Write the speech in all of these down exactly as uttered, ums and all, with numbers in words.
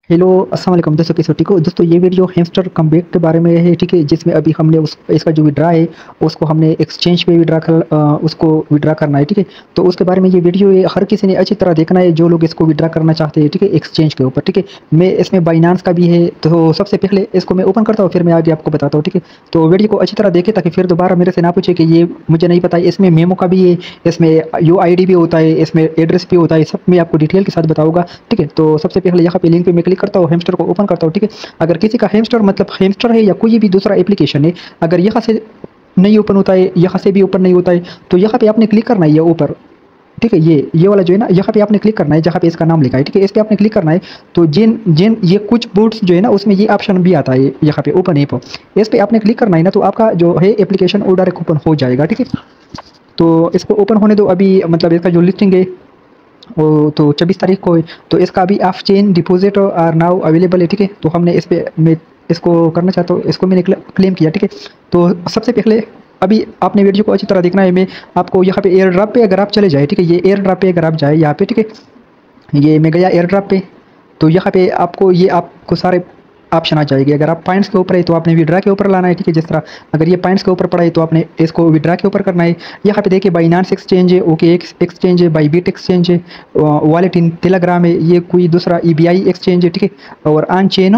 Hello अस्सलाम वालेकुम दोस्तों, कैसे हो? ठीक हो दोस्तों। ये वीडियो हैमस्टर कमबैक के बारे में है, ठीक है, जिसमें अभी हमने उस इसका जो विड्रा है उसको हमने एक्सचेंज पे विड्रा कर अ, उसको विड्रा करना है, ठीक है। तो उसके बारे में ये वीडियो है, हर किसी ने अच्छी तरह देखना है जो लोग इसको विड्रा करना चाहते हैं, ठीक है, एक्सचेंज के ऊपर, ठीक है। मैं इसमें बाइनांस का भी है, तो सबसे पहले इसको मैं ओपन करता हूँ, फिर मैं आगे आपको बताता हूँ, ठीक है। तो वीडियो को अच्छी तरह देखें ताकि फिर दोबारा मेरे से ना पूछे कि ये मुझे नहीं पता है। इसमें मेमो का भी है, इसमें यू आई डी भी होता है, इसमें एड्रेस भी होता है, सब मैं आपको डिटेल के साथ बताऊंगा, ठीक है। तो सबसे पहले यहाँ पे लिंक पे मैं क्लिक करता हूँ, हैमस्टर को ओपन करता हूँ, ठीक है। अगर किसी का हैमस्टर मतलब हैमस्टर है या कोई भी दूसरा एप्लीकेशन है, अगर यहाँ से नहीं ओपन होता है, यहाँ से भी ओपन नहीं होता है, तो यहाँ पे आपने क्लिक करना है ये ऊपर, ठीक है। ये ये वाला जो है ना, यहाँ पे आपने क्लिक करना है जहाँ पे इसका नाम लिखा है, ठीक है, इस पे आपने क्लिक करना है। तो जिन जिन ये कुछ बोट्स जो है ना उसमें ये ऑप्शन भी आता है यहाँ पे ओपन ऐप, इस पे आपने क्लिक करना है ना, तो आपका जो है एप्लीकेशन वो डायरेक्ट ओपन हो जाएगा, ठीक है। तो इसको ओपन होने दो अभी, मतलब इसका जो लिस्टिंग है वो तो चौबीस तारीख को है, तो इसका अभी off chain deposit are now available है, ठीक है। तो हमने इस पे मैं इसको करना चाहता हूँ, इसको मैंने क्लेम किया, ठीक है। तो सबसे पहले अभी आपने वीडियो को अच्छी तरह देखना है। मैं आपको यहाँ पे एयर ड्रॉप पे अगर आप चले जाए, ठीक है, ये एयर ड्रॉप पे अगर आप जाए यहाँ पे, ठीक है, ये मैं गया एयर ड्रॉप पे, तो यहाँ पे आपको ये आपको सारे ऑप्शन आ जाएंगे। अगर आप पॉइंट्स के ऊपर है तो आपने विड्रा के ऊपर लाना है, ठीक है। जिस तरह अगर ये पॉइंट्स के ऊपर पड़ा है तो आपने इसको विड्रा के ऊपर करना है। यहाँ पे देखिए बाइनांस एक्सचेंज है, ओके एक्सचेंज है, बाईबिट एक्सचेंज है, वॉलेट इन टेलीग्राम है, ये कोई दूसरा ई बी आई एक्सचेंज है, ठीक है, और on chain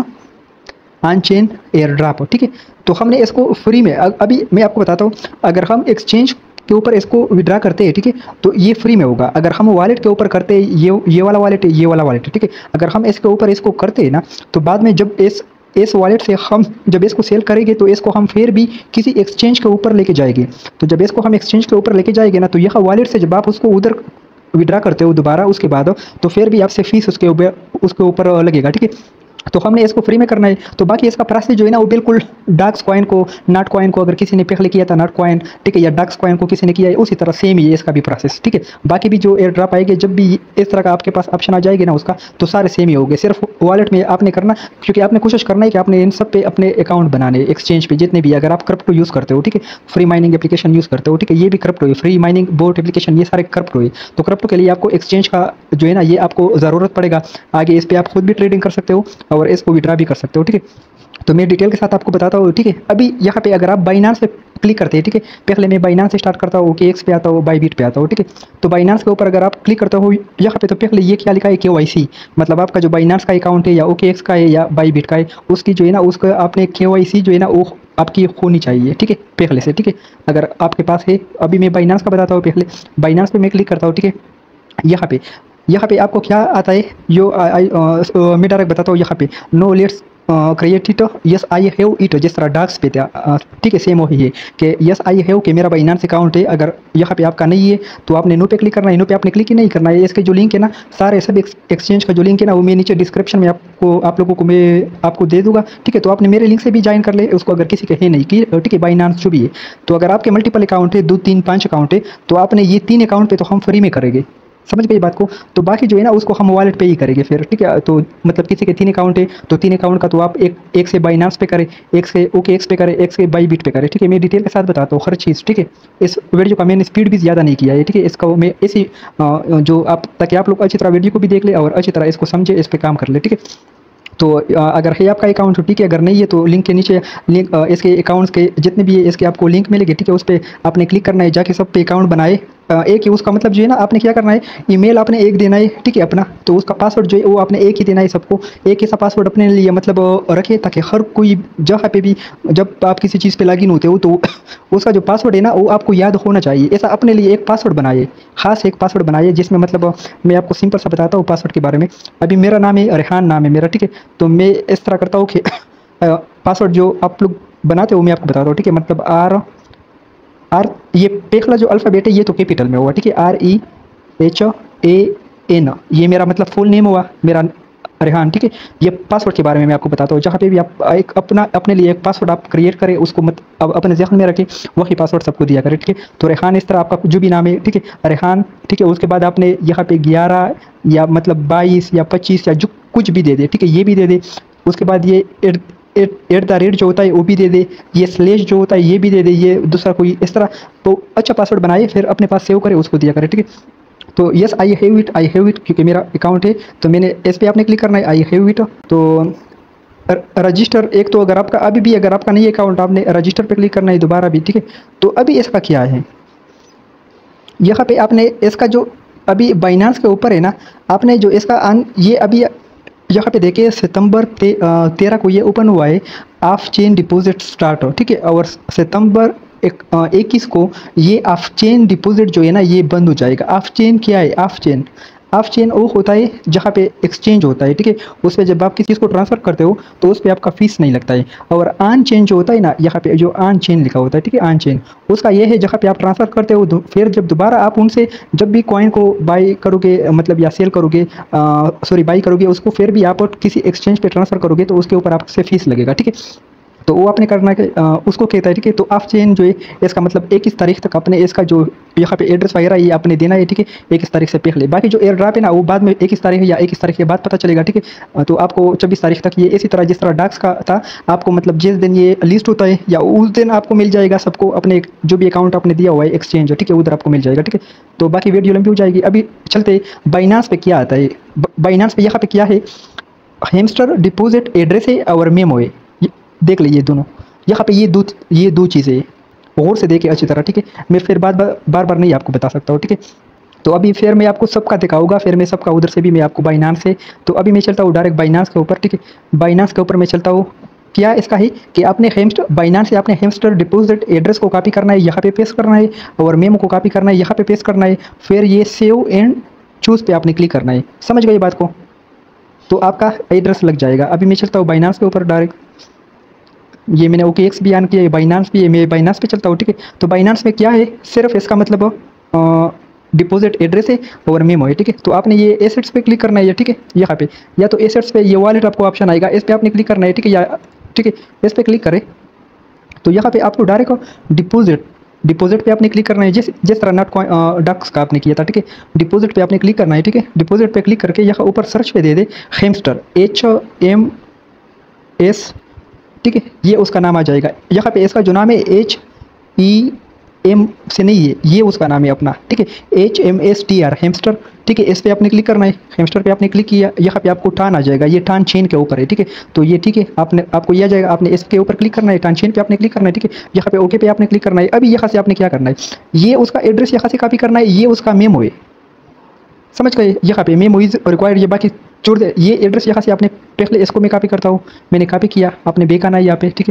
on chain airdrop, ठीक है। तो हमने इसको फ्री में अ- अभी मैं आपको बताता हूँ, अगर हम एक्सचेंज के ऊपर इसको विड्रा करते हैं, ठीक है, तो ये फ्री में होगा। अगर हम वॉलेट के ऊपर करते हैं, ये ये वाला वॉलेट है, ये वाला वॉलेट है, ठीक है, अगर हम इसके ऊपर इसको करते हैं ना, तो बाद में जब इस इस वॉलेट से हम जब इसको सेल करेंगे तो इसको हम फिर भी किसी एक्सचेंज के ऊपर लेके जाएंगे। तो जब इसको हम एक्सचेंज के ऊपर लेके जाएंगे ना, तो यह वॉलेट से जब आप उसको उधर विड्रा करते हो दोबारा उसके बाद, तो फिर भी आपसे फीस उसके ऊपर उसके ऊपर लगेगा, ठीक है। तो हमने इसको फ्री में करना है। तो बाकी इसका प्रोसेस जो है ना वो बिल्कुल डाक्स कॉइन को, नॉट कॉइन को अगर किसी ने पहले किया था नॉट कॉइन, ठीक है, या डाक्स कॉइन को किसी ने किया है, उसी तरह सेम ही है इसका भी प्रोसेस, ठीक है। बाकी भी जो एयर ड्रॉप आएंगे, जब भी इस तरह का आपके पास ऑप्शन आ जाएगा ना उसका, तो सारे सेम ही होंगे। सिर्फ वॉलेट में आपने करना, क्योंकि आपने कोशिश करना है कि आपने इन सब पे अपने अकाउंट बनाने एक्सचेंज पे जितने भी, अगर आप क्रिप्टो यूज़ करते हो, ठीक है, फ्री माइनिंग एप्लीकेशन यूज़ करते हो, ठीक है, ये भी क्रिप्टो है, फ्री माइनिंग बोट एप्लीकेशन, ये सारे क्रिप्टो है। तो क्रिप्टो के लिए आपको एक्सचेंज का जो है ना ये आपको ज़रूरत पड़ेगा। आगे इस पर आप खुद भी ट्रेडिंग कर सकते हो और इसको विड्रा भी कर सकते हो, ठीक है। तो मैं डिटेल के साथ आपको बताता हूँ, ठीक है। अभी यहाँ पे अगर आप बाइनांस पे क्लिक करते हैं, ठीक है, पहले मैं बाइनांस से स्टार्ट करता हूँ, ओके एक्स पे आता हूँ, बाईबिट पे आता हूँ, ठीक है। तो बाइनांस के ऊपर अगर आप क्लिक करते हो यहाँ पे, तो पहले ये क्या लिखा है, के वाई सी, मतलब आपका जो बाइनांस का अकाउंट है या ओके एक्स का है या बाईबिट का है, उसकी जो है ना उसका आपने के वाई सी जो है ना वो आपकी होनी चाहिए, ठीक है, पहले से, ठीक है, अगर आपके पास है। अभी मैं बाइनांस का बताता हूँ, पहले बाइनांस पे मैं क्लिक करता हूँ, ठीक है। यहाँ पे यहाँ पे आपको क्या आता है, यो आई मैं डायरेक्ट बताता हूँ। यहाँ पे no let's create it, yes I have it, जिस तरह डाक्स पे था, अ, ठीक है, सेम वही है कि यस आई हैव कि मेरा बाइनांस अकाउंट है। अगर यहाँ पे आपका नहीं है तो आपने नो पे क्लिक करना है, नो पे आपने क्लिक ही नहीं करना है। इसके जो लिंक है ना, सारे सब एक्सचेंज का जो लिंक है ना वो मैं नीचे डिस्क्रिप्शन में आपको आप लोगों को मैं आपको दे दूंगा, ठीक है। तो आपने मेरे लिंक से भी ज्वाइन कर ले उसको, अगर किसी के है नहीं कि, ठीक है, बाइनांस जो भी है। तो अगर आपके मल्टीपल अकाउंट है, दो तीन पाँच अकाउंट है, तो आपने ये तीन अकाउंट पे तो हम फ्री में करेंगे, समझ गई बात को। तो बाकी जो है ना उसको हम वॉलेट पे ही करेंगे फिर, ठीक है। तो मतलब किसी के तीन अकाउंट है तो तीन अकाउंट का तो आप एक एक से बाइनांस पे करें, एक से ओके एक्स पे करें, एक से बाईबिट पे करें, ठीक है। मैं डिटेल के साथ बताता हूँ हर चीज़, ठीक है। इस वीडियो का मैंने स्पीड भी ज़्यादा नहीं किया है, ठीक है। इसका मैं ऐसी अ, जो आप, ताकि आप लोग अच्छी तरह वीडियो को भी देख ले और अच्छी तरह इसको समझे, इस पर काम कर ले, ठीक है। तो अ, अगर है आपका अकाउंट तो ठीक है, अगर नहीं है तो लिंक के नीचे लिंक अ, इसके अकाउंट्स के जितने भी है इसके आपको लिंक मिलेंगे, ठीक है। उस पर आपने क्लिक करना है, जाके सब पे अकाउंट बनाए। अ, एक ही उसका मतलब जो है ना आपने क्या करना है, ईमेल आपने एक देना है, ठीक है, अपना। तो उसका पासवर्ड जो है वो आपने एक ही देना है सबको, एक ही सा पासवर्ड अपने लिए मतलब अ, रखे, ताकि हर कोई जहाँ पे भी जब आप किसी चीज़ पे लॉगिन होते हो तो उसका जो पासवर्ड है ना वो आपको याद होना चाहिए। ऐसा अपने लिए एक पासवर्ड बनाइए, खास एक पासवर्ड बनाइए, जिसमें मतलब अ, मैं आपको सिंपल सा बताता हूँ पासवर्ड के बारे में। अभी मेरा नाम है रेहान, नाम है मेरा, ठीक है। तो मैं इस तरह करता हूँ कि पासवर्ड जो आप लोग बनाते हो मैं आपको बताता हूँ, ठीक है। मतलब आर आर ये पहला जो अल्फ़ाबेट है ये तो कैपिटल में हुआ, ठीक है, R E H A N, ये मेरा मतलब फुल नेम हुआ मेरा रेहान, ठीक है। ये पासवर्ड के बारे में मैं आपको बताता हूँ। जहाँ पे भी आप एक अपना अपने लिए एक पासवर्ड आप क्रिएट करें, उसको मत अब अपने जहन में रखें, वही पासवर्ड सबको दिया करें, ठीक है। तो रेहान इस तरह आपका जो भी नाम है, ठीक है, रेहान, ठीक है। उसके बाद आपने यहाँ पे ग्यारह या मतलब बाईस या पच्चीस या जो कुछ भी दे दे, ठीक है, ये भी दे दे। उसके बाद ये एट एट द रेट जो होता है वो भी दे दे, ये स्लेश जो होता है ये भी दे दे, ये दूसरा कोई इस तरह। तो अच्छा पासवर्ड बनाए, फिर अपने पास सेव करे, उसको दिया करे, ठीक है। तो yes I have it, I have it क्योंकि मेरा अकाउंट है, तो मैंने इस पर आपने क्लिक करना है, आई हैव इट। तो रजिस्टर, एक तो अगर आपका अभी भी अगर आपका नहीं है अकाउंट, आपने रजिस्टर पे क्लिक करना है दोबारा भी, ठीक है। तो अभी इसका क्या है, यहाँ पे आपने इसका जो अभी बाइनांस के ऊपर है ना, आपने जो इसका अन ये अभी यहाँ पे देखिए सितंबर ते, तेरह को ये ओपन हुआ है, ऑफ चेन डिपॉजिट स्टार्ट हो, ठीक है। और सितंबर एक इक्कीस को ये ऑफ चेन डिपॉजिट जो है ना ये बंद हो जाएगा। ऑफ चेन क्या है, ऑफ चेन ऑफ चेन वो होता है जहाँ पे एक्सचेंज होता है, ठीक है। उस पर जब आप किसी चीज़ को ट्रांसफर करते हो तो उस पर आपका फीस नहीं लगता है। और ऑन चेन जो होता है ना, यहाँ पे जो ऑन चेन लिखा होता है, ठीक है, ऑन चेन उसका ये है जहाँ पे आप ट्रांसफर करते हो, फिर जब दोबारा आप उनसे जब भी कॉइन को बाई करोगे, मतलब या सेल करोगे, सॉरी बाई करोगे उसको, फिर भी आप किसी एक्सचेंज पे ट्रांसफर करोगे तो उसके ऊपर आपसे फीस लगेगा, ठीक है। तो वो आपने करना है, उसको कहता है, ठीक है। तो ऑफ चेन जो है इसका मतलब इक्कीस तारीख तक अपने इसका जो यहाँ पे एड्रेस वगैरह ये आपने देना है, ठीक है, इक्कीस तारीख से पहले। बाकी जो एयर ड्रॉप है ना वो बाद में इक्कीस तारीख या इक्कीस तारीख के बाद पता चलेगा, ठीक है। तो आपको चौबीस तारीख तक ये इसी तरह जिस तरह डाक्स का था, आपको मतलब जिस दिन ये लिस्ट होता है या उस दिन आपको मिल जाएगा सबको, अपने जो भी अकाउंट आपने दिया हुआ है एक्सचेंज, ठीक है, उधर आपको मिल जाएगा, ठीक है। तो बाकी वीडियो लंबी हो जाएगी, अभी चलते बाइनांस पे क्या आता है। बाइनांस पे यहाँ पे क्या है, हैमस्टर डिपॉजिट एड्रेस है और मेमो है, देख लीजिए दोनों यहाँ पे ये दो ये दो चीज़ें और से देखे अच्छी तरह, ठीक है। मैं फिर बार बार बार बार नहीं आपको बता सकता हूँ, ठीक है। तो अभी फिर मैं आपको सबका दिखाऊंगा, फिर मैं सबका उधर से भी मैं आपको बाइनांस से। तो अभी मैं चलता हूँ डायरेक्ट बाइनांस के ऊपर, ठीक है। बाइनांस के ऊपर मैं चलता हूँ। क्या इसका है कि आपने हैमस्टर बाइनांस से आपने हैमस्टर डिपॉजिट एड्रेस को कॉपी करना है, यहाँ पे पेस्ट करना है, और मेमो को कॉपी करना है, यहाँ पे पेस्ट करना है, फिर ये सेव एंड चूज़ पे आपने क्लिक करना है। समझ गए बात को, तो आपका एड्रेस लग जाएगा। अभी मैं चलता हूँ बाइनांस के ऊपर डायरेक्ट। ये मैंने ओके एक्स भी ऑन किया है, बाइनांस भी है, मैं बाइनांस पे चलता हूँ, ठीक है। तो बाइनांस में क्या है, सिर्फ इसका मतलब डिपॉजिट एड्रेस है और मेमो है, ठीक है। तो आपने ये एसेट्स पे क्लिक करना है, ठीक है, यहाँ पे, या तो एसेट्स पे ये वॉलेट आपको ऑप्शन आएगा, इस पे आपने क्लिक करना है, ठीक है, या ठीक है इस पे क्लिक करें तो यहाँ पे आपको डायरेक्ट डिपॉजिट डिपॉजिट पे आपने क्लिक करना है, जिस जिस तरह नॉट डक्स का आपने किया था, ठीक है। डिपॉजिट पे आपने क्लिक करना है, ठीक है। डिपॉजिट पे क्लिक करके यहाँ ऊपर सर्च पे दे दे हैमस्टर, एच एम एस, ठीक है, ये उसका नाम आ जाएगा। यहाँ पे इसका जो नाम है एच ई एम से नहीं है, ये उसका नाम है अपना, ठीक है, H M S T R Hamster, ठीक है। इस पे आपने क्लिक करना है, हैमस्टर पे आपने क्लिक किया, यहाँ पे आपको टान आ जाएगा, ये टान चेन के ऊपर है, ठीक है। तो ये ठीक है, आपने आपको यह आ जाएगा, आपने इसके ऊपर क्लिक करना है, टान चेन पे आपने क्लिक करना है, ठीक है। यहाँ पे ओके पे आपने क्लिक करना है। अभी यहाँ से आपने क्या करना है, ये उसका एड्रेस यहाँ से कॉपी करना है, ये उसका मेमो है, समझ गए। यहाँ पे मेमो इज रिक्वायर्ड, ये बाकी छोड़ दे, ये एड्रेस यहाँ से आपने पहले इसको मैं कॉपी करता हूँ, मैंने कॉपी किया, आपने बेक आना है यहाँ पे, ठीक है।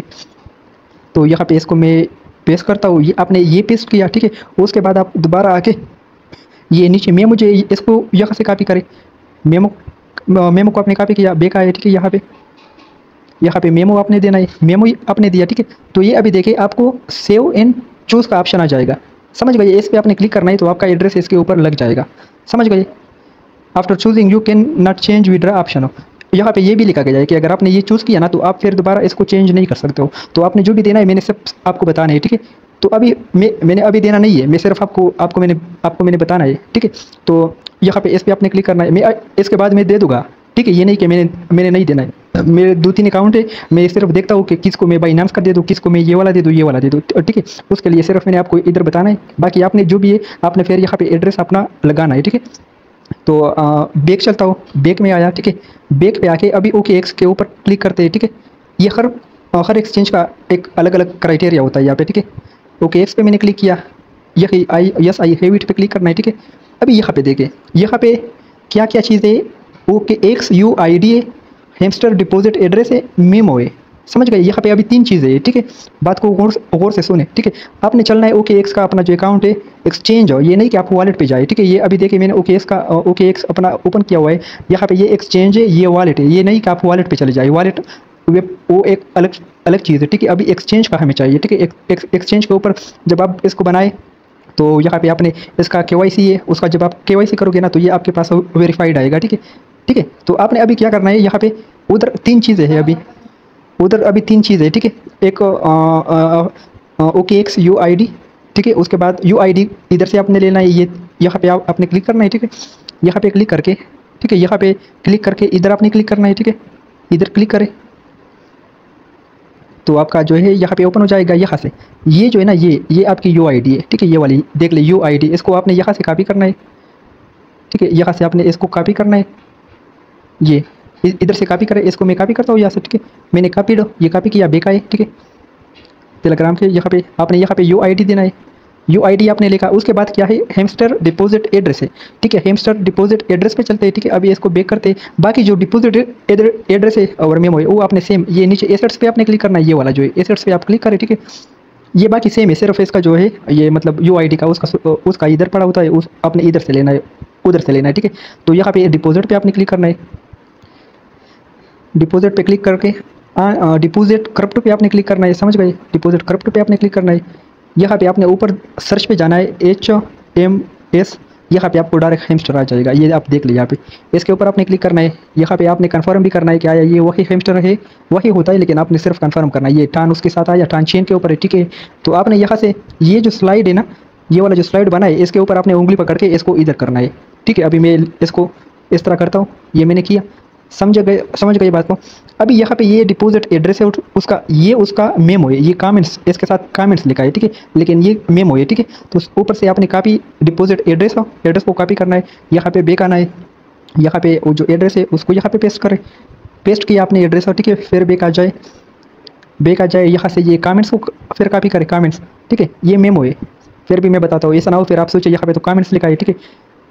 तो यहाँ पे इसको मैं पेस्ट करता हूँ, ये आपने ये पेस्ट किया, ठीक है। उसके बाद आप दोबारा आके ये नीचे मैं मुझे इसको यहाँ से कॉपी करें, मेमो मेमो को आपने कॉपी किया, बेक आया, ठीक है। यहाँ पे यहाँ पे मेमो आपने देना है, मेमो आपने दिया, ठीक है। तो ये अभी देखिए आपको सेव एंड चूज़ का ऑप्शन आ जाएगा, समझ गए। इस पर आपने क्लिक करना है तो आपका एड्रेस इसके ऊपर लग जाएगा, समझ गए। After choosing you can not change withdraw option हो, यहाँ पे ये भी लिखा गया है कि अगर आपने ये चूज़ किया ना तो आप फिर दोबारा इसको चेंज नहीं कर सकते हो। तो आपने जो भी देना है मैंने सब आपको बताना है, ठीक है। तो अभी मैं मैंने अभी देना नहीं है, मैं सिर्फ आपको आपको मैंने आपको मैंने बताना है, ठीक है। तो यहाँ पे इस पर आपने क्लिक करना है, मैं इसके बाद मैं दे दूँगा, ठीक है। ये नहीं कि मैंने मैंने नहीं देना है, मेरे दो तीन अकाउंट है, मैं सिर्फ देखता हूँ कि किसको मैं बाइनांस का दे दूँ, किसको मैं ये वाला दे दूँ, ये वाला दे दूँ, ठीक है। उसके लिए सिर्फ मैंने आपको इधर बताना है, बाकी आपने जो भी है आपने फिर यहाँ पे एड्रेस अपना लगाना है, ठीक है। तो बैक चलता हूँ, बैक में आया, ठीक है। बैक पे आके अभी ओके एक्स के ऊपर क्लिक करते हैं, ठीक है। ये हर हर एक्सचेंज का एक अलग अलग क्राइटेरिया होता है यहाँ पे, ठीक है। ओके एक्स पे मैंने क्लिक किया, यही I yes I have it पे क्लिक करना है, ठीक है। अभी यहाँ पे देखें, यहाँ पे क्या क्या चीज़ें, OK X U I D है, हैमस्टर डिपॉजिट एड्रेस है, मेमो है, समझ गए। यहाँ पे अभी तीन चीज़ें हैं, ठीक है। बात को गौर गौर से सुने, ठीक है। आपने चलना है ओके एक्स का अपना जो अकाउंट है एक्सचेंज हो, ये नहीं कि आप वॉलेट पे जाए, ठीक है। ये अभी देखिए मैंने ओके एक्स का ओके एक्स अपना ओपन किया हुआ है, यहाँ पे ये एक्सचेंज है, ये वॉलेट है, ये नहीं कि आप वॉलेट पे चले जाए, वॉलेट वो एक अलग अलग चीज़ है, ठीक है। अभी एक्सचेंज का हमें चाहिए, ठीक है। एक्सचेंज के ऊपर जब आप इसको बनाए तो यहाँ पे आपने इसका के वाई सी है, उसका जब आप के वाई सी करोगे ना तो ये आपके पास वेरीफाइड आएगा, ठीक है, ठीक है। तो आपने अभी क्या करना है, यहाँ पे उधर तीन चीज़ें हैं, अभी उधर अभी तीन चीज़ें, ठीक है। एक OK X U I D, ठीक है। उसके बाद यू आई डी इधर से आपने लेना है, ये यहाँ पे आप आपने क्लिक करना है, ठीक है। यहाँ पे क्लिक करके, ठीक है, यहाँ पे क्लिक करके इधर आपने क्लिक करना है, ठीक है। इधर क्लिक करें तो आपका जो है यहाँ पे ओपन हो जाएगा। यहाँ से ये जो है ना, ये ये आपकी यू आई डी है, ठीक है, ये वाली देख ले यू आई डी, इसको आपने यहाँ से कॉपी करना है, ठीक है। यहाँ से आपने इसको कॉपी करना है, ये इधर से कॉपी करें, इसको मैं कॉपी करता हूँ यहाँ से, ठीक है। मैंने कॉपी दो, ये कॉपी किया, बेका है, ठीक है। टेलीग्राम के यहाँ पे आपने यहाँ पे यू आई डी देना है, यू आई डी आपने लिखा। उसके बाद क्या है, हेमस्टर डिपॉजिट एड्रेस है, ठीक है। हेमस्टर डिपॉजिट एड्रेस पे चलते हैं, ठीक है। अभी इसको बेक करते हैं। बाकी जो डिपॉजिट एड्रेस है और मेमो है वो आपने सेम, ये नीचे एसेट्स पे आपने क्लिक करना है, ये वाला जो है एसेट्स पे आप क्लिक करें, ठीक है। ये बाकी सेम है, सिर्फ इसका जो है ये मतलब यू आई डी का उसका उसका इधर पड़ा होता है, उस आपने इधर से लेना है, उधर से लेना है, ठीक है। तो यहाँ पे डिपॉजिट पे आपने क्लिक करना है, डिपॉजिट पे क्लिक करके डिपॉजिट क्रिप्टो पे आपने क्लिक करना है, समझ गए। डिपॉजिट क्रिप्टो पे आपने क्लिक करना है। यहाँ पे आपने ऊपर सर्च पे जाना है, एच एम एस, यहाँ पे आपको डायरेक्ट हेमस्टर आ जाएगा, ये आप देख लीजिए। यहाँ पे इसके ऊपर आपने क्लिक करना है। यहाँ पे आपने कंफर्म भी करना है कि आया ये वही हेमस्टर है, वही होता है, लेकिन आपने सिर्फ कंफर्म करना है। ये टान उसके साथ आया, टान चेन के ऊपर है, ठीक है। तो आपने यहाँ से ये जो स्लाइड है ना, ये वाला जो स्लाइड बना है, इसके ऊपर आपने उंगली पकड़ के इसको इधर करना है, ठीक है। अभी मैं इसको इस तरह करता हूँ, ये मैंने किया, समझ गए, समझ गए बात को। अभी यहाँ पे ये डिपॉजिट एड्रेस है उसका, ये उसका मेमो है, ये कमेंट्स इसके साथ कमेंट्स लिखा है, ठीक है, लेकिन ये मेमो है, ठीक है। तो ऊपर से आपने कॉपी डिपॉजिट एड्रेस हो, एड्रेस को कॉपी करना है, यहाँ पे बेक आना है, यहाँ पे वो जो एड्रेस है उसको यहाँ पे पेस्ट करें, पेस्ट किया आपने एड्रेस हो, ठीक है। फिर बेक आ जाए, बेक आ जाए, यहाँ से ये कमेंट्स को फिर कॉपी करें, कमेंट्स, ठीक है। ये मेमो है, फिर भी मैं बताता हूँ, ऐसा ना हो फिर आप सोचिए यहाँ पे तो कमेंट्स लिखा है, ठीक है।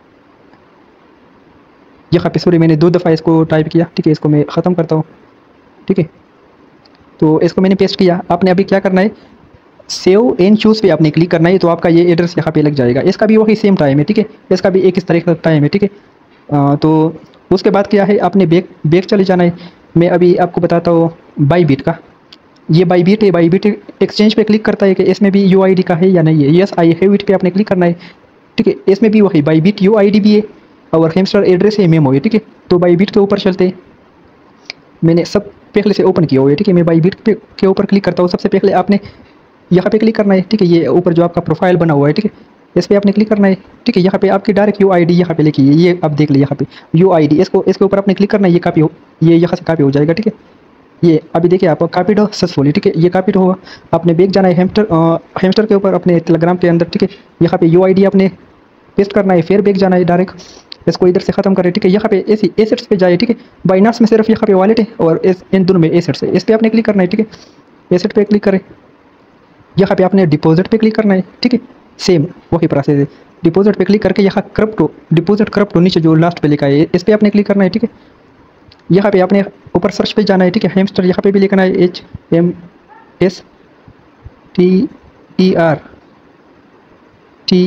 यहाँ पे सॉरी मैंने दो दफ़ा इसको टाइप किया, ठीक है। इसको मैं ख़त्म करता हूँ, ठीक है। तो इसको मैंने पेस्ट किया। आपने अभी क्या करना है, सेव एंड चूज़ पे आपने क्लिक करना है, तो आपका ये एड्रेस यहाँ पे लग जाएगा। इसका भी वही सेम टाइम है, ठीक है। इसका भी एक इस तरह का टाइम है, ठीक है। तो उसके बाद क्या है, आपने बैक बैक चले जाना है। मैं अभी आपको बताता हूँ बाईबिट का, ये बाईबिट है, बाईबिट एक्सचेंज पे क्लिक करता है कि इसमें भी यू आई डी का है या नहीं है। यस आई हैव इट पे आपने क्लिक करना है, ठीक है। इसमें भी वही बाईबिट यू आई डी भी है और हेमस्टर एड्रेस है, मेमो है, ठीक है। तो बाईबिट के ऊपर चलते हैं, मैंने सब पहले से ओपन किया हुआ है, ठीक है। मैं बाईबिट पे के ऊपर क्लिक करता हूँ। सबसे पहले आपने यहाँ पे क्लिक करना है, ठीक है। ये ऊपर जो आपका प्रोफाइल बना हुआ है, ठीक है, इस पर आपने क्लिक करना है, ठीक है। यहाँ पे आपकी डायरेक्ट यू आई डी यहाँ पे लिखी है, ये आप देख लीजिए यहाँ पे यू आई डी, इसको इसके ऊपर आपने क्लिक करना है, ये कापी हो, ये यहाँ से कापी हो जाएगा, ठीक है। ये अभी देखिए आप कापीड हो सक्सेसफुली, ठीक है। ये कापीड होगा, आपने बैक जाना है हेमस्टर हेमस्टर के ऊपर अपने टेलीग्राम के अंदर, ठीक है। यहाँ पे यू आई डी आपने पेस्ट करना है, फिर बैक जाना है डायरेक्ट, इसको इधर से ख़त्म करें, ठीक है। यहाँ पे ऐसी एसेट्स पे जाए, ठीक है। बाइनांस में सिर्फ यहाँ पे वॉलेट है और इस इन दोनों में एसेट्स है, इस पर आपने क्लिक करना है, ठीक है। एसेट पे क्लिक करें, यहाँ पे आपने डिपॉजिट पे क्लिक करना है, ठीक है। सेम वही प्रोसेस है, डिपॉजिट पे क्लिक करके यहाँ क्रिप्टो डिपॉजिट क्रिप्टो नीचे जो लास्ट पे लिखा है इस पर आपने क्लिक करना है, ठीक है। यहाँ पे आपने ऊपर सर्च पे जाना है, ठीक है। हेमस्टर यहाँ पे भी लिखना है, H M S T E R T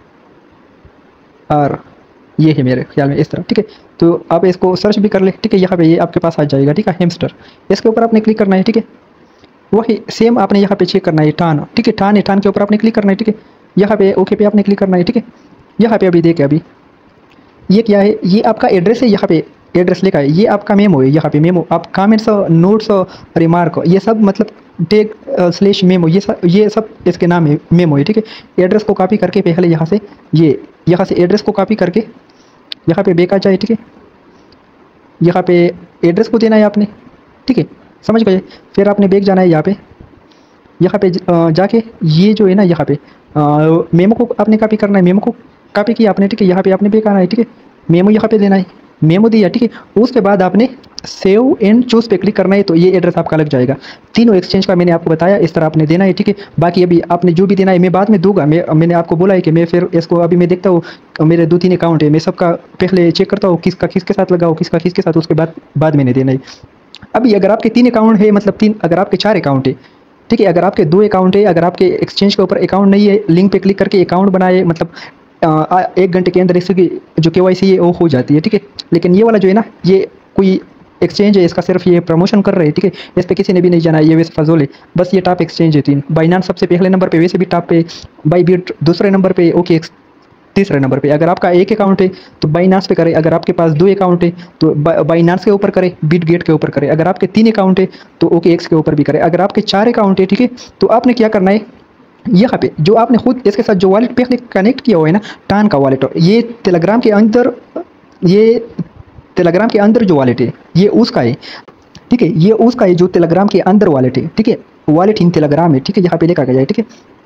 R, ये है मेरे ख्याल में इस तरह, ठीक है। तो आप इसको सर्च भी कर ले, ठीक है। यहाँ पे ये आपके पास आ जाएगा, ठीक है, हेमस्टर। इसके ऊपर आपने क्लिक करना है, ठीक है। वही सेम आपने यहाँ पे चेक करना है, टान, ठीक है। टान है, टान के ऊपर आपने क्लिक करना है, ठीक है। यहाँ पे ओके पे आपने क्लिक करना है, ठीक है। यहाँ पे अभी देखिए, अभी ये क्या है, ये आपका एड्रेस है, यहाँ पे एड्रेस लिखा है, ये आपका मेमो है, यहाँ पे मेमो आप कमेंट्स नोट्स रिमार्क ये सब मतलब टेक स्लेश मेमो, ये सब ये सब इसके नाम है, मेमो है, ठीक है। एड्रेस को कॉपी करके पहले यहाँ से ये यहाँ से एड्रेस को कॉपी करके यहाँ पे बेक आ जाए, ठीक है। यहाँ पे एड्रेस को देना है आपने, ठीक है, समझ गए। फिर आपने बेक जाना है, यहाँ पे यहाँ पे जाके ये जो है ना, यहाँ पे मेमो को आपने कॉपी करना है, मेमो को कॉपी किया आपने, ठीक है। यहाँ पे आपने बेक आना है, ठीक है। मेमो यहाँ पे देना है, मेमो दिया, ठीक है। उसके बाद आपने सेव एंड चूज पे क्लिक करना है, तो ये एड्रेस आपका लग जाएगा। तीनों एक्सचेंज का मैंने आपको बताया, इस तरह आपने देना है, ठीक है। बाकी अभी आपने जो भी देना है मैं बाद में दूंगा, मैं मैंने आपको बोला है कि मैं फिर इसको अभी मैं देखता हूँ, मेरे दो तीन अकाउंट है, मैं सबका पहले चेक करता हूँ किसका किसके साथ लगाओ, किसका किसके साथ, उसके बाद बाद मैंने देना है। अभी अगर आपके तीन अकाउंट है, मतलब तीन अगर आपके चार अकाउंट है, ठीक है, अगर आपके दो अकाउंट है, अगर आपके एक्सचेंज के ऊपर अकाउंट नहीं है, लिंक पे क्लिक करके अकाउंट बनाए, मतलब आ, एक घंटे के अंदर इसकी जो के वाई सी है वो हो जाती है, ठीक है। लेकिन ये वाला जो है ना, ये कोई एक्सचेंज है, इसका सिर्फ ये प्रमोशन कर रहे हैं, ठीक है। इस पर किसी ने भी नहीं जाना है, ये वैसे फजूल है, बस ये टॉप एक्सचेंज है तीन। बाइनांस सबसे पहले नंबर पे, वैसे भी टॉप पे, बाईबिट दूसरे नंबर पे, ओके तीसरे नंबर पे। अगर आपका एक अकाउंट है तो बाइनांस पे करें, अगर आपके पास दो अकाउंट है तो बाइनांस के ऊपर करें, बिटगेट के ऊपर करें। अगर आपके तीन अकाउंट है तो ओके एक्स के ऊपर भी करें। अगर आपके चार अकाउंट है, ठीक है, तो आपने क्या करना है, यहाँ पे जो आपने खुद इसके साथ जो वॉलेट पहले कनेक्ट किया हुआ है ना, टान का वॉलेट, ये टेलीग्राम के अंदर, ये टेलीग्राम के अंदर जो वॉलेट है ये उसका है, ठीक है। ये उसका है जो टेलीग्राम के अंदर वॉलेट है, ठीक है। वॉलेट इन टेलीग्राम है, ठीक है, यहाँ पे लिखा गया है, ठीक है।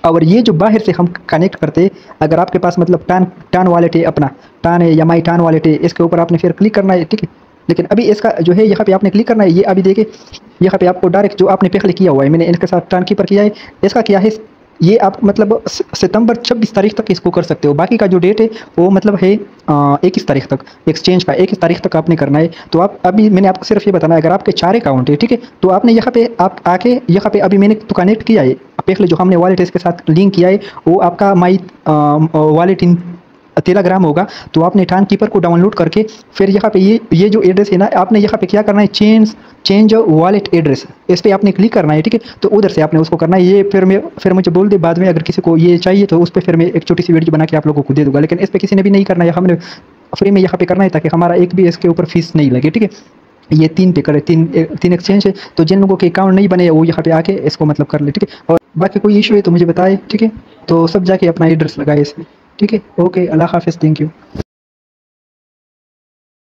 और ये जो बाहर से हम कनेक्ट करते, अगर आपके पास मतलब टान टान वॉलेट है, अपना टान है या माई टान वॉलेट है, इसके ऊपर आपने फिर क्लिक करना है, ठीक है। लेकिन अभी इसका जो है यहाँ पे आपने क्लिक करना है, ये अभी देखिए यहाँ पे आपको डायरेक्ट जो आपने पहले किया हुआ है, मैंने इनके साथ टान कीपर किया है, इसका क्या है, ये आप मतलब सितंबर छब्बीस तारीख तक इसको कर सकते हो। बाकी का जो डेट है वो मतलब है इक्कीस तारीख तक, एक्सचेंज का इक्कीस तारीख तक आपने करना है। तो आप अभी मैंने आपको सिर्फ ये बताना है, अगर आपके चार अकाउंट है, ठीक है, तो आपने यहाँ पे आप आके यहाँ पे अभी मैंने तो कनेक्ट किया है, पहले जो हमने वॉलेट इसके साथ लिंक किया है वो आपका माई वॉलेट इन टेलीग्राम होगा। तो आपने टान कीपर को डाउनलोड करके फिर यहाँ पे ये ये जो एड्रेस है ना, आपने यहाँ पे क्या करना है, चेंज चेंज वॉलेट एड्रेस, इस पर आपने क्लिक करना है, ठीक है। तो उधर से आपने उसको करना है। ये फिर मैं फिर मुझे बोल दे बाद में, अगर किसी को ये चाहिए तो उस पर फिर मैं एक छोटी सी वीडियो बना के आप लोगों को दे दूंगा। लेकिन इस पर किसी ने भी नहीं करना है, हमने फ्री में यहाँ पे करना है ताकि हमारा एक भी इसके ऊपर फीस नहीं लगे, ठीक है। ये तीन पे करे, तीन तीन एक्सचेंज है, तो जिन लोगों के अकाउंट नहीं बने वो यहाँ पे आके इसको मतलब कर ले, ठीक है। और बाकी कोई इशू है तो मुझे बताए, ठीक है। तो सब जाके अपना एड्रेस लगाए इसमें, ठीक है। ओके, अल्लाह हाफिज़, थैंक यू।